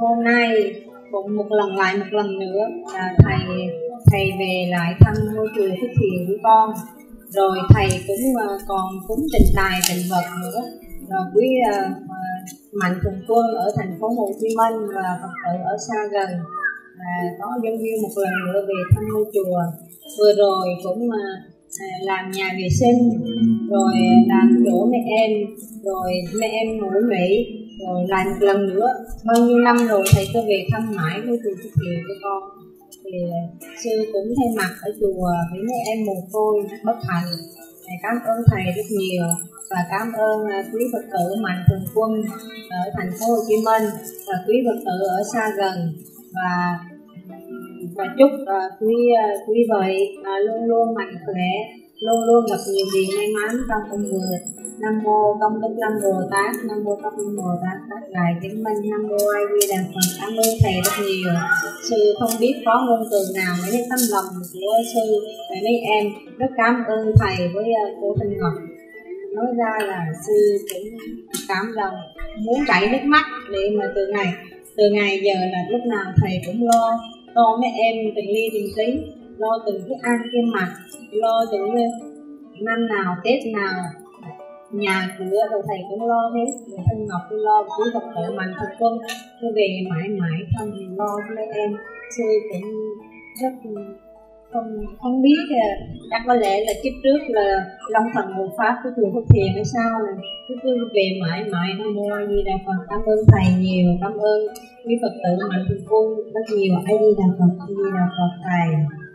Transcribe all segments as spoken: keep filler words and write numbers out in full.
hôm nay cũng một lần lại một lần nữa là thầy thầy về lại thăm ngôi chùa Phước Thiền của con, rồi thầy cũng còn cúng trình tài tịnh vật nữa, rồi quý uh, mạnh thường quân ở thành phố Hồ Chí Minh và Phật tử ở xa gần à, có dân duyên một lần nữa về thăm ngôi chùa. Vừa rồi cũng uh, làm nhà vệ sinh, rồi làm chỗ mấy em, rồi mấy em ngủ nghỉ, rồi lại một lần nữa. Bao nhiêu năm rồi thầy cứ về thăm mãi ngôi chùa Phước Thiền của con. Thì sư cũng thay mặt ở chùa với mấy em mồ côi bất hạnh, thầy cảm ơn thầy rất nhiều và cảm ơn quý Phật tử mạnh thường quân ở thành phố Hồ Chí Minh và quý Phật tử ở xa gần, và và chúc uh, quý uh, quý vị uh, luôn luôn mạnh khỏe, luôn luôn gặp nhiều điều may mắn trong công việc. Nam mô Công Đức Lâm Bồ Tát, Nam mô Pháp Luân Bồ Tát, Tác Đại Chứng Minh, Nam mô A Di Đà Phật. Cảm ơn thầy rất nhiều. Sư không biết có ngôn từ nào để hết tấm lòng của sư và mấy em. Rất cảm ơn thầy với uh, cô Thanh Ngọc. Nói ra là sư cũng cảm động, muốn chảy nước mắt để mà từ ngày từ ngày giờ là lúc nào thầy cũng lo lo mấy em từng ly từng tí, lo từng cái ăn cái mặc, lo từng năm nào Tết nào nhà cửa rồi thầy cũng lo hết. Rồi Thanh Ngọc tôi lo, quý Phật tử mạnh thường quân tôi về mãi mãi không lo cho mấy em. Sư cũng rất không không biết, chắc có lẽ là kiếp trước là Long Thần Hộ Pháp của chùa Phước Thiền hay sao này, cứ cứ về mãi mãi. Nam mô A Di Đà Phật. Cảm ơn thầy nhiều, cảm ơn quý Phật tử mạnh thường quân rất nhiều. A Di Đà Phật, A Di Đà Phật thầy.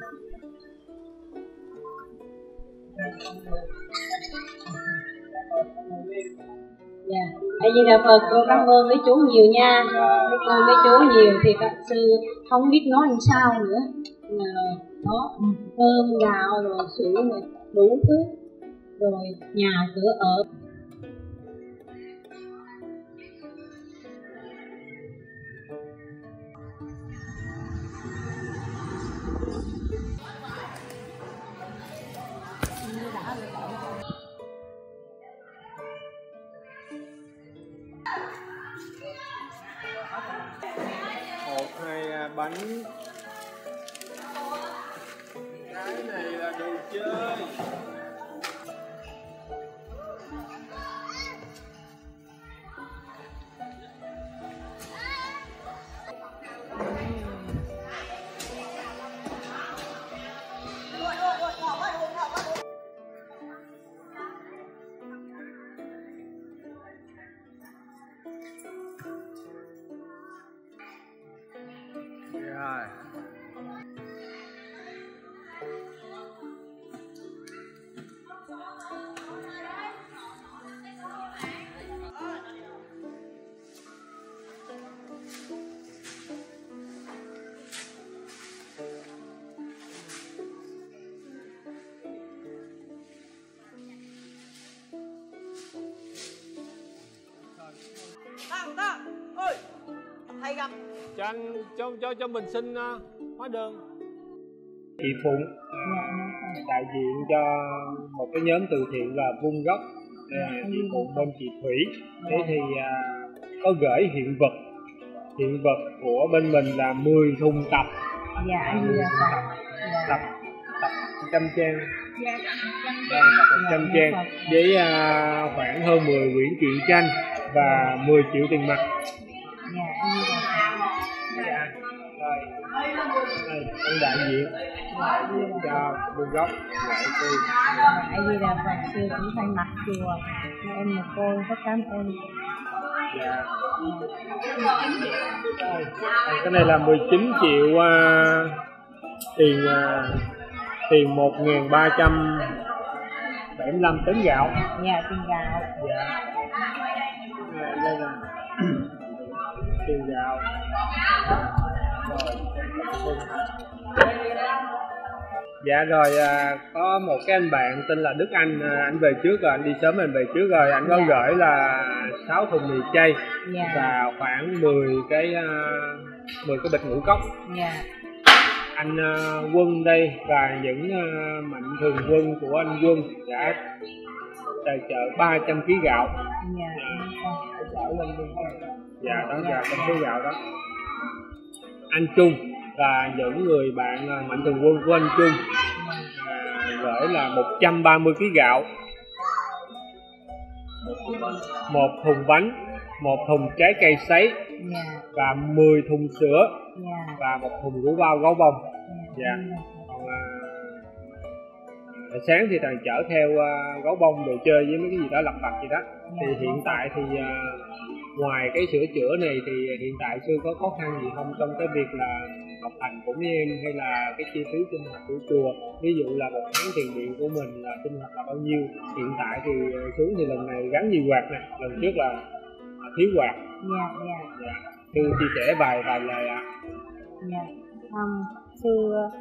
Dạ, A Di Đà Phật. Cô cảm ơn mấy chú nhiều nha, mấy cô mấy chú nhiều thì các sư không biết nói làm sao nữa. Mà đó cơm gạo rồi sữa rồi đủ thứ, rồi nhà cửa ở. Một hai bánh. Cái này là đồ chơi. Rồi. Tao, tao, ơi, thầy gặp. Cho anh, cho, cho, cho mình xin uh, hóa đơn. Chị Phụng đại diện cho một cái nhóm từ thiện là Vun Gốc. Chị Phụng bên chị Thủy. Thế thì uh, có gửi hiện vật hiện vật của bên mình là mười thùng tập. Dạ, mười dạ, tập, tập tập trăm trang. dạ, Tập trăm trang với uh, khoảng hơn mười quyển truyện tranh và mười triệu tiền mặt. dạ, Dạ. Rồi. Đây, ông đại diện cho Vun Gốc lại tôi. A Di Đà Phật. Sư cũng thay mặt chùa em một cô rất cảm ơn. Dạ. Đây, cái này là mười chín triệu uh, tiền uh, tiền một nghìn ba trăm bảy mươi lăm tấn gạo. Dạ, tiền gạo. Dạ. Đây là tiền gạo. Dạ rồi, à, có một cái anh bạn tên là Đức Anh, à, anh về trước rồi, anh đi sớm anh về trước rồi, anh có dạ. gửi là sáu thùng mì chay dạ. và khoảng mười cái uh, mười cái bịch ngũ cốc. Dạ. Anh uh, Quân đây và những uh, mạnh thường quân của anh Quân đã tài trợ ba trăm ki lô gam gạo. Dạ. Dạ, đó là con số gạo đó. anh Trung và những người bạn à, mạnh thường quân của anh Trung à, gửi là một trăm ba mươi ki lô gam gạo, một thùng bánh, một thùng trái cây sấy dạ và mười thùng sữa dạ và một thùng rượu bao gấu bông. Dạ. Còn à, à, sáng thì thằng chở theo à, gấu bông đồ chơi với mấy cái gì đó lặt vặt gì đó. Thì hiện tại thì à, ngoài cái sửa chữa này thì hiện tại Sư có khó khăn gì không trong cái việc là học hành của mấy em hay là cái chi phí sinh hoạt của chùa? Ví dụ là một tháng tiền điện của mình là sinh hoạt là bao nhiêu? Hiện tại thì xuống thì lần này gắn nhiều quạt nè, lần trước là thiếu quạt. dạ dạ Dạ. Sư chia sẻ vài vài lời ạ. dạ um, sư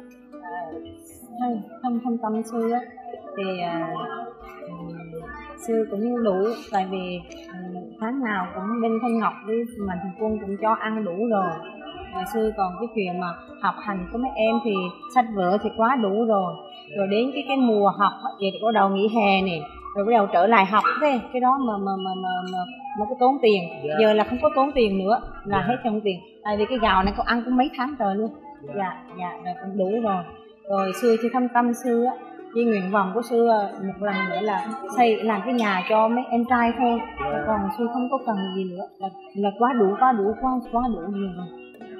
thân thân thân tâm sư á thì uh, sư cũng đủ, tại vì um, tháng nào cũng bên Thanh Ngọc với Mạnh Thường Quân cũng cho ăn đủ rồi. Và sư còn cái chuyện mà học hành của mấy em thì sách vở thì quá đủ rồi. Rồi đến cái cái mùa học vậy thì bắt đầu nghỉ hè nè, rồi bắt đầu trở lại học thế cái đó mà mà mà mà mà, mà cái tốn tiền. Yeah. Giờ là không có tốn tiền nữa, là Yeah. hết trong tiền. Tại vì cái gạo này có ăn cũng mấy tháng trời luôn. Yeah. Dạ dạ rồi cũng đủ rồi. Rồi sư thì thâm tâm sư á, cái nguyện vọng của sư một lần nữa là xây làm cái nhà cho mấy em trai thôi. Yeah. Còn sư không có cần gì nữa, là, là quá đủ quá đủ quá quá đủ nhiều rồi.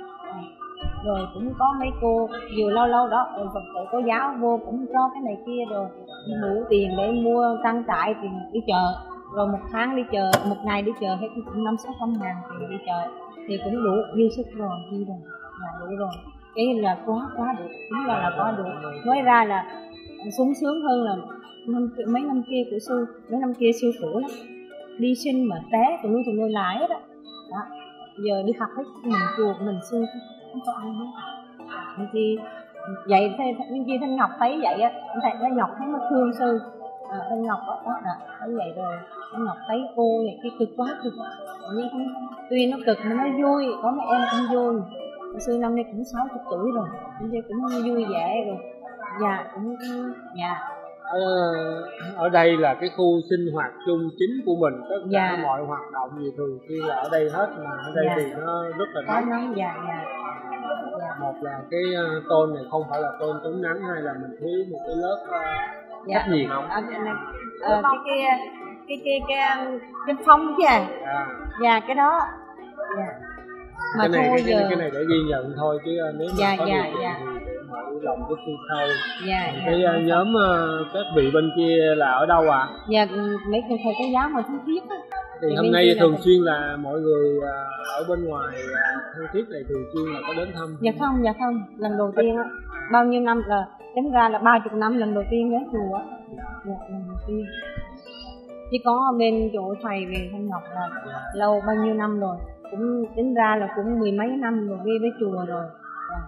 Rồi cũng có mấy cô vừa lâu lâu đó Phật tử cô giáo vô cũng cho cái này kia, rồi đủ tiền để mua trang trại thì đi chợ, rồi một tháng đi chợ, một ngày đi chợ hết cũng năm sáu trăm ngàn tiền đi chợ thì cũng đủ dư sức rồi, đi rồi là đủ rồi. Cái là quá quá đủ, đúng là là quá đủ. Nói ra là sung sướng hơn là năm, mấy năm kia của sư, mấy năm kia sư khổ lắm, đi sinh mà té tụi nuôi tụi nuôi lái hết đó. Đó giờ đi học hết mình chùa mình sư không có ăn hết. Thì vậy thì khi Thanh Ngọc thấy vậy á, thầy Thanh Ngọc thấy nó thương sư, à, Thanh Ngọc đó, đó là thấy vậy rồi Thanh Ngọc thấy cô này cái cực quá cực, tuy nó cực mà nó vui, có mấy em cũng vui. Sư năm nay cũng sáu mươi tuổi rồi, nên cũng vui vẻ rồi. Dạ cũng dạ. Ở, ở đây là cái khu sinh hoạt chung chính của mình, tất cả Dạ. mọi hoạt động gì thường xuyên là ở đây hết, mà ở đây Dạ. thì nó rất là Có nóng. nóng dạ dạ. Dạ. Một là cái uh, tôn này không phải là tôn chống nắng, hay là mình thiếu một cái lớp uh, Dạ. cách nhiệt không? À, cái, này, à, cái cái cái cái cái cái phong chứ à. À. Dạ cái đó. Dạ. Mà cái này thôi cái, giờ. cái này để ghi nhận thôi, chứ uh, nếu mà Dạ, có dạ, điều kiện dạ. thì để mở lòng cái khu sau. Dạ, Cái dạ. uh, nhóm uh, các vị bên kia là ở đâu ạ? À? Dạ mấy thầy thầy giáo mà thân thiết á. Thì Thì hôm bên nay kia là thường thầy- xuyên là mọi người uh, ở bên ngoài uh, Phan Thiết này thường xuyên là có đến thăm. Dạ không, dạ không, lần đầu tiên á, bao nhiêu năm là tính ra là ba chục năm lần đầu tiên đến chùa á. Dạ, lần đầu tiên. Chỉ có bên chỗ thầy về Thanh Ngọc là lâu bao nhiêu năm rồi, cũng tính ra là cũng mười mấy năm rồi đi với chùa rồi. Dạ.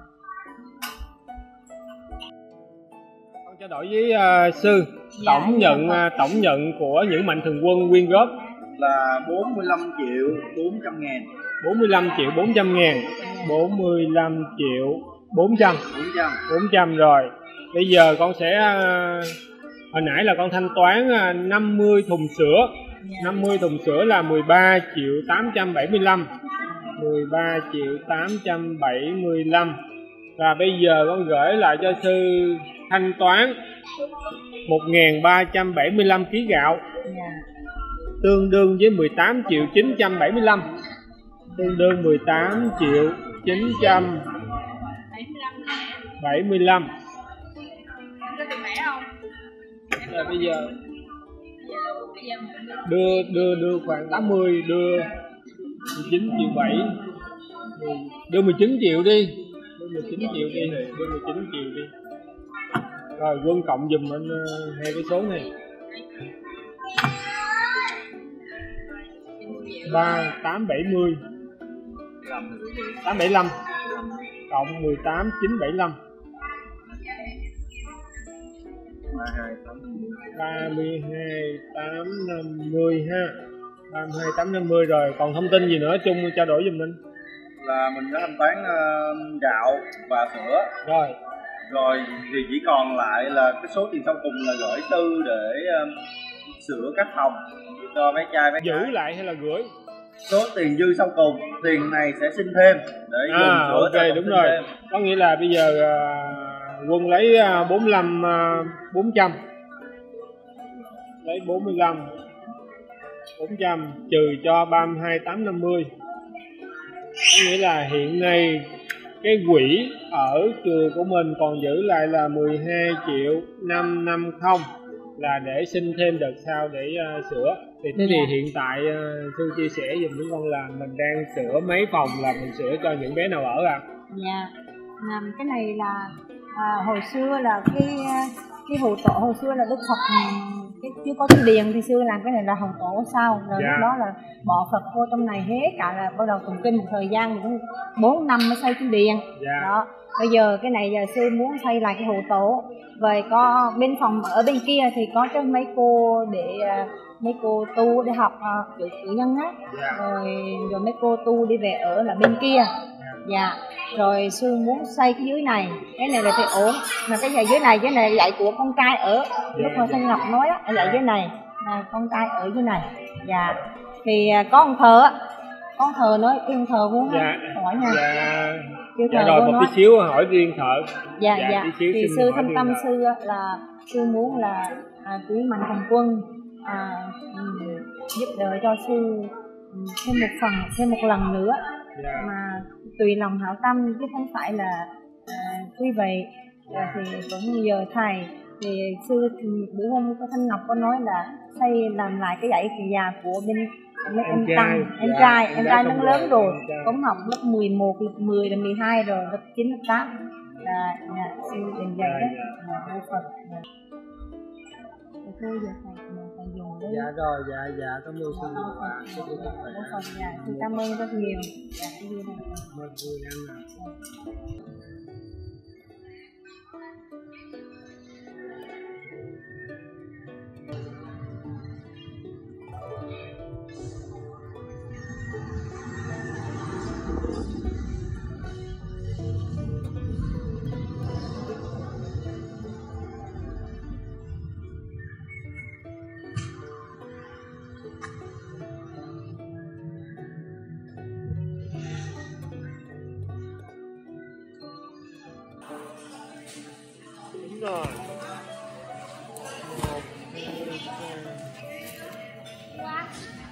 Con trao đổi với uh, sư Dạ, tổng nhận dạ. uh, tổng nhận của những mạnh thường quân quyên góp là bốn mươi lăm triệu bốn trăm ngàn. bốn mươi lăm triệu bốn trăm ngàn. bốn mươi lăm triệu bốn trăm. bốn trăm. bốn trăm rồi. Bây giờ con sẽ uh, hồi nãy là con thanh toán uh, năm mươi thùng sữa. năm mươi thùng sữa là mười ba triệu tám trăm bảy mươi lăm. mười ba triệu tám trăm bảy mươi lăm. Và bây giờ con gửi lại cho sư thanh toán một nghìn ba trăm bảy mươi lăm ki lô gam gạo, Dạ. tương đương với mười tám triệu chín trăm bảy mươi lăm, tương đương mười tám triệu chín trăm bảy mươi lăm. Rồi bây giờ đưa đưa đưa khoảng tám mươi, đưa mười chín triệu bảy, đưa mười chín triệu đi, đưa mười chín triệu đi, đưa mười chín triệu đi. Rồi Quân cộng dùm anh uh, hai cái số này. ba tám bảy mươi tám bảy lăm cộng mười tám chín bảy lăm ba mươi hai tám năm mươi ha. ba mươi hai tám năm mươi rồi. Còn thông tin gì nữa Trung trao đổi giùm mình? Là mình đã thanh toán uh, gạo và sữa. Rồi. Rồi thì chỉ còn lại là cái số tiền sau cùng là gửi Tư để uh, sửa các phòng cho mấy trai mấy Giữ cái. lại hay là gửi? số tiền dư sau cùng tiền này sẽ xin thêm để dùng À, sữa ok, cho đúng sinh rồi. thêm. Có nghĩa là bây giờ à, Quân lấy à, bốn mươi lăm, à, bốn trăm, lấy bốn mươi lăm, bốn trăm trừ cho ba mươi hai tám năm mươi. Có nghĩa là hiện nay cái quỹ ở trường của mình còn giữ lại là mười hai triệu năm trăm năm mươi, là để xin thêm đợt sau để uh, sửa. Thì thế thì hiện tại uh, Thư chia sẻ dùm chúng con là mình đang sửa mấy phòng, là mình sửa cho những bé nào ở à? Dạ, làm cái này là à, hồi xưa là cái cái hồ tổ hồi xưa là Đức Phật cái chưa có cái điền thì xưa làm cái này là hồng tổ sau rồi. Dạ. Lúc đó là bỏ Phật vô trong này hết cả, là bắt đầu tụng kinh một thời gian cũng bốn năm mới xây cái điền. Dạ. Đó, bây giờ cái này giờ sư muốn xây lại cái hồ tổ. Vậy có bên phòng ở bên kia thì có cho mấy cô để mấy cô tu để học cử cử nhân á. Dạ. Rồi rồi mấy cô tu đi về ở là bên kia. Dạ, rồi sư muốn xây cái dưới này, cái này là thì ổn, mà cái nhà dưới này, cái này là dạy của con trai ở, lúc mà Thanh Ngọc nói á, dạy dưới này, là con trai ở dưới này. Dạ, thì có ông thờ á, có ông thờ nói, cái ông thờ muốn Dạ. hỏi nha. Dạ. Kêu Dạ thờ rồi, vô một nói. tí xíu hỏi riêng thợ. Dạ, Dạ, dạ, tí xíu thì xin sư hỏi thâm riêng tâm thợ. sư á, là sư muốn là à, quý mạnh thường quân à, um, giúp đỡ cho sư um, thêm một phần, thêm một lần nữa. Dạ. Mà tùy lòng hảo tâm chứ không phải là à, quý vị. À, thì cũng nhờ thầy thì sư bữa hôm có Thanh Ngọc có nói là xây làm lại cái dãy già của bên mấy Em em trai, tăng em dạ, trai em em trai trai xong nó rồi, lớn rồi, em trai. cũng học lớp mười một, lớp mười, lớp mười hai rồi, lớp chín, lớp tám là nhà sư đền dạy đó, là thầy Phật. Dạ. Thì thôi giờ thầy thầy dùng đấy. Dạ rồi, dạ dạ cảm ơn sư nhiều quá. Sư Bố rất khỏe. Phật, dạ, sư cảm ơn rất nhiều. Dạ, cái gì này. Cảm ơn vui anh ạ. Đúng rồi. Một, hai, ba.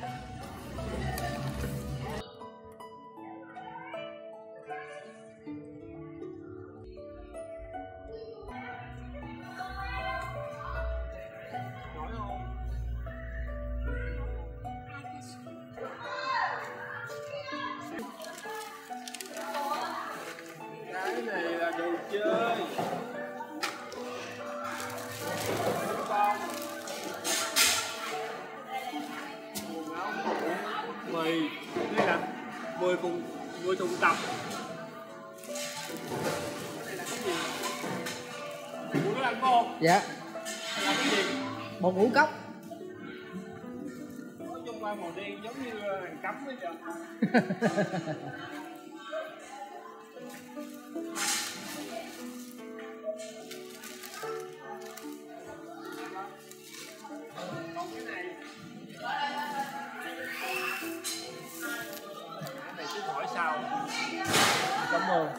Cái này là đồ chơi. Mì đây là mười thùng mười thùng tập. Đây là cái gì? Muốn nó ăn không? Dạ, Đây là cái gì? bột ngũ cốc. Nói chung qua màu đen giống như hàng cấm ấy vậy. Còn cái này cái này cứ hỏi sau. Cảm ơn.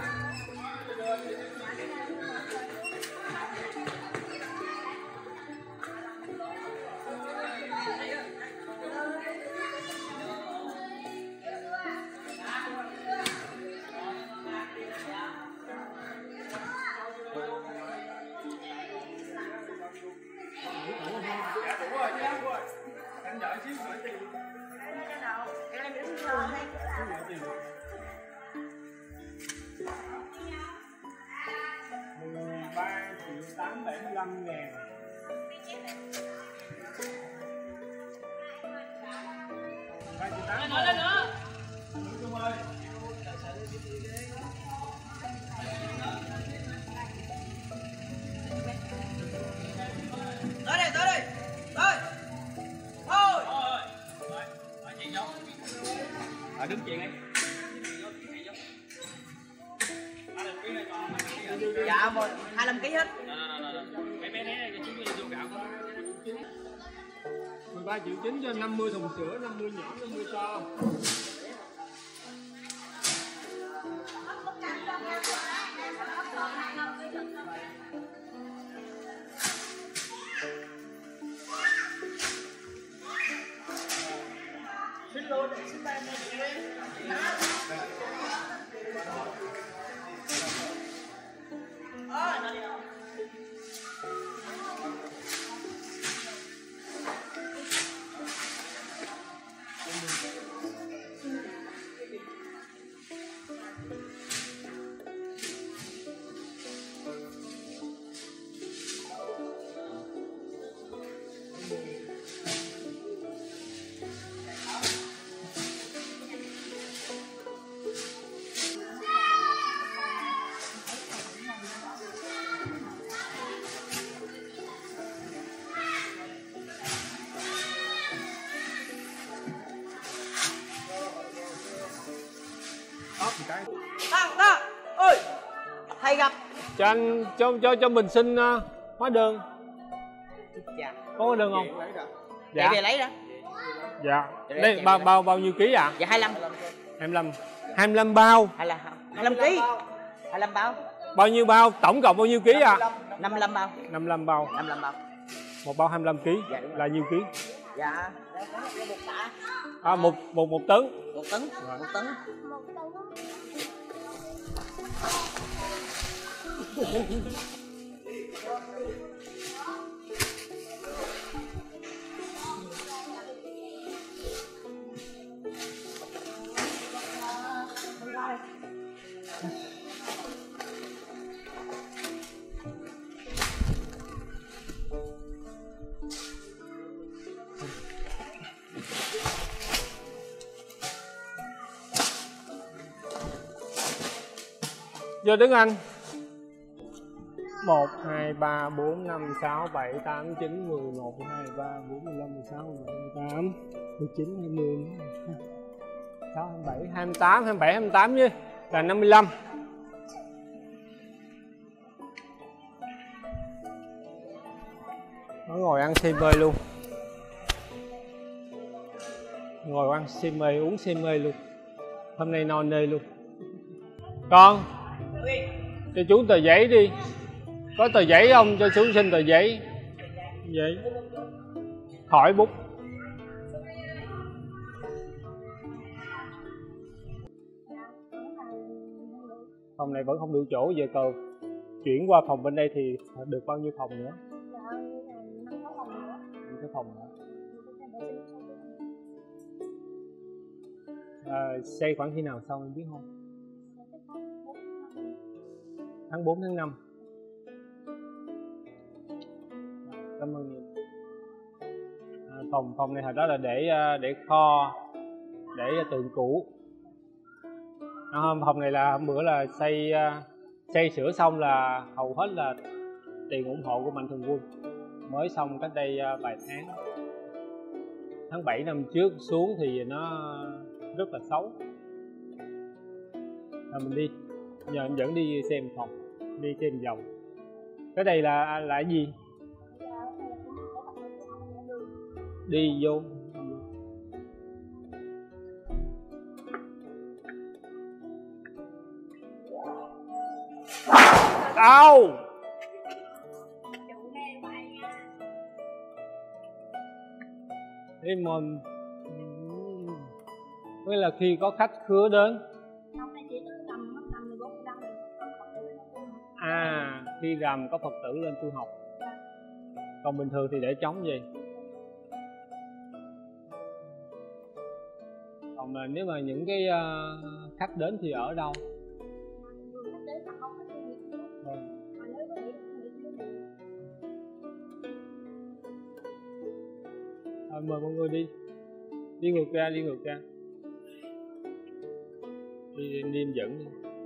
ba triệu tám bảy mươi lăm ngàn. ba triệu tám. Lên nữa, lên nữa. Trung ơi. Tới đây, tới đây. Tới. Thôi. À, đứng chuyện đi. Dạ một hai mươi lăm ký hết. mười ba triệu chín cho năm mươi thùng sữa, năm mươi nhỏ, năm mươi to. Xin lỗi, xin tay này chị đi. Tăng, tăng. Ôi, thầy gặp. Cho anh cho cho cho mình xin uh, hóa đơn. Dạ. Có hóa đơn không? Dạ. Về lấy đó. Dạ. Đây bao bao bao nhiêu ký ạ? Dạ hai mươi lăm. hai mươi lăm. hai mươi lăm bao. Hay là hai mươi lăm ký. hai mươi lăm bao. Bao nhiêu bao? Tổng cộng bao nhiêu ký ạ? năm mươi lăm bao. năm mươi lăm bao. năm mươi lăm bao. Một bao hai mươi lăm ký. Dạ, là nhiêu ký? Dạ. Một tạ. À, một một một tấn. Một tấn. Một tấn. Vô đứng anh. một, hai, ba, bốn, năm, sáu, bảy, tám, chín, mười, một, hai, ba, bốn, năm, mười sáu, mười tám, mười chín, hai mươi, hai mươi sáu, hai mươi bảy, hai mươi tám, hai mươi bảy, hai mươi tám chứ là năm mươi lăm. Nó ngồi ăn xi mê luôn. Ngồi ăn xi mê, uống xi mê luôn. Hôm nay no nê luôn. Con cho chú tờ giấy đi. Có tờ giấy không? Cho chú xin tờ giấy. Giấy. Khỏi bút. Phòng này vẫn không đủ chỗ. Giờ cầu chuyển qua phòng bên đây thì được bao nhiêu phòng nữa? năm cái phòng nữa. À, xây khoảng khi nào xong em biết không? Tháng bốn, tháng năm. Cảm ơn em. À, phòng phòng này hồi đó là để để kho, để tượng cũ. À, phòng này là hôm bữa là xây xây sửa xong là hầu hết là tiền ủng hộ của Mạnh Thường Quân, mới xong cách đây vài tháng. Tháng bảy năm trước xuống thì nó rất là xấu. À, mình đi, nhờ em dẫn đi xem phòng, đi xem vòng. Cái đây là là cái gì? Đi vô. Đau. Thế mình với là khi có khách khứa đến. À, khi rằm có Phật tử lên tu học. Còn bình thường thì để trống gì? Còn mà nếu mà những cái uh, khách đến thì ở đâu? Thôi mời mọi người đi. Đi ngược ra, đi ngược ra. Đi đi em dẫn đi.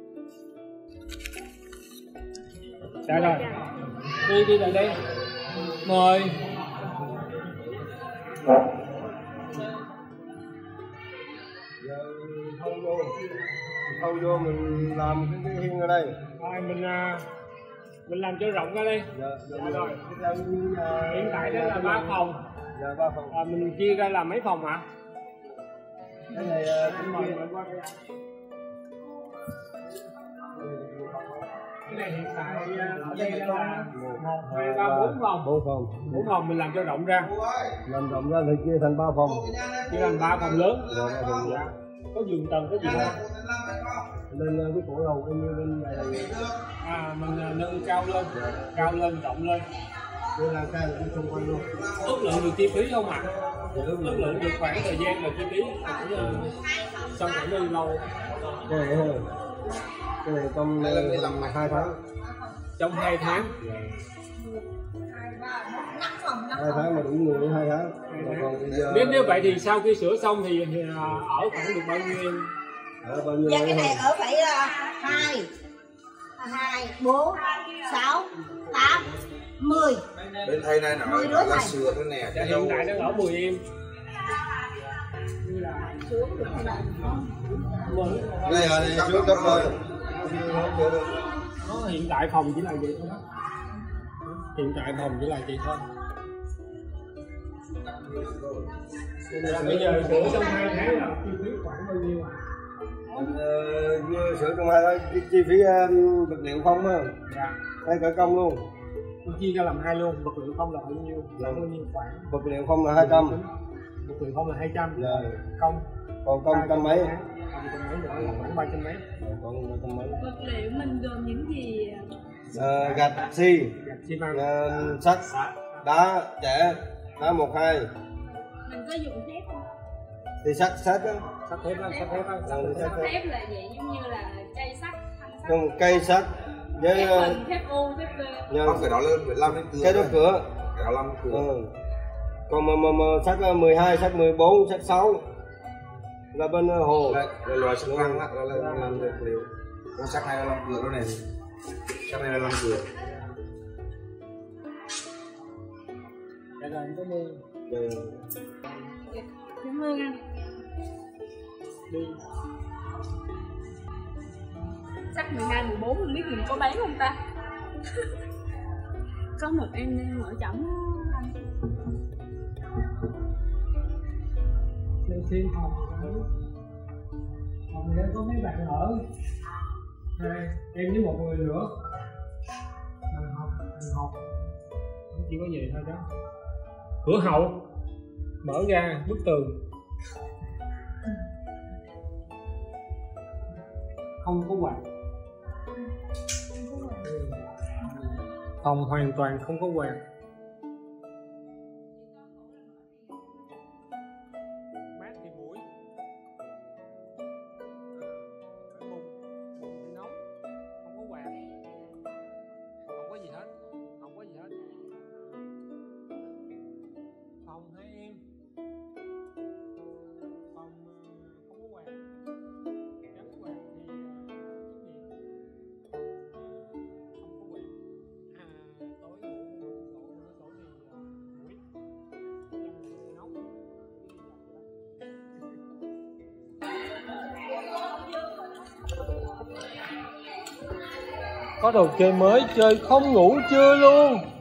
Đã rồi. Đi đi lại đây. Mời. Thâu vô, thâu vô mình làm cái, cái hiên ở đây. Rồi mình mình làm cho rộng ra đi. Dạ, dạ, dạ rồi. Dạ, Hiện tại đó là ba phòng. Dạ ba phòng. À, mình chia ra làm mấy phòng hả? Cái này Anh mời mời qua đây. Cái này hiện tại ở đây là một, hai, ba, bốn phòng. Bốn phòng. Bốn phòng mình làm cho rộng ra. Làm rộng ra thì chia thành ba phòng. Chia thành ba phòng lớn. Dạ, ba phòng. Dạ. Có giường tầng có gì không? Lên cái cổ đầu em như bên này. À mình nâng cao lên, cao lên, rộng lên. Đây là cái cũng xung quanh luôn. Ước lượng được chi phí không ạ? À? Ước lượng được khoảng thời gian và chi phí xong khoảng bao nhiêu lâu? Cái này thôi. Cái này trong hai tháng. Trong hai tháng. Hai tháng mà đủ người hai tháng. Còn bây giờ... Nếu nếu vậy thì sau khi sửa xong thì, thì ở khoảng được bao nhiêu em? Ở bao nhiêu? Dạ cái này ở phải hai, hai, bốn, sáu, tám, mười. Bên thầy này nó là sửa thế nè. Dạ, hiện tại đang ở mười em. Đây là đi xuống cấp rồi. Nó hiện tại phòng chỉ là vậy thôi. Hiện tại phòng chỉ là vậy thôi. Bây giờ sửa trong hai tháng là chi phí khoảng bao nhiêu ạ? Uh, như sửa trong hai tháng chi, chi phí uh, vật liệu không á. Dạ. Hay cả công luôn. Tôi chia ra làm hai luôn, vật liệu không là bao nhiêu? Là bao nhiêu khoản? Vật liệu không là hai trăm. Vật liệu không là hai trăm. Dạ. Công. Còn công trăm mấy? Công trăm mấy nữa là khoảng ba trăm mấy. Còn ba trăm mấy. Vật liệu mình gồm những gì? Uh, gạch xi, gạch xi măng, uh, sắt, đá, chẻ, đá một hai. Mình có dùng thép không? Thì sắt sắt á. Sắt thép á, sắt thép á. Sắt thép là vậy giống như là cây sắt, thanh sắt. Không, cây sắt với thép bình, thép u, thép B. Không phải đó lên phải làm lên cửa. Cái đó cửa. Cái đó làm cửa. Ừ. Còn mà, mà, mà sắt mười hai, sắt mười bốn, sắt sáu là bên hồ. Là, là loại sắt lăng là, là, là làm vật liệu. Con sắt này là làm cửa đó này. Sắt này là làm cửa. Dạ rồi, em cảm ơn. Ừ. Cảm ơn anh. Đi. Sắt mười hai, mười bốn không biết mình có bán không ta? Có một em đang ở trỏng anh. Lên xin phòng. Phòng này có mấy bạn ở. Hai, em với một người nữa. Bằng học, bằng học. Chỉ có vậy thôi đó. Cửa hậu mở ra bức tường, không có quạt, phòng hoàn toàn không có quạt. Mát thì buổi, bùng bùng thì nóng, không có quạt, không có gì hết, không có gì hết. Phòng hai em, phòng không có quạt, gắn quạt thì không có quạt. À, tối ngủ sổ sổ thì buổi nóng có đồ chơi mới chơi không ngủ trưa luôn.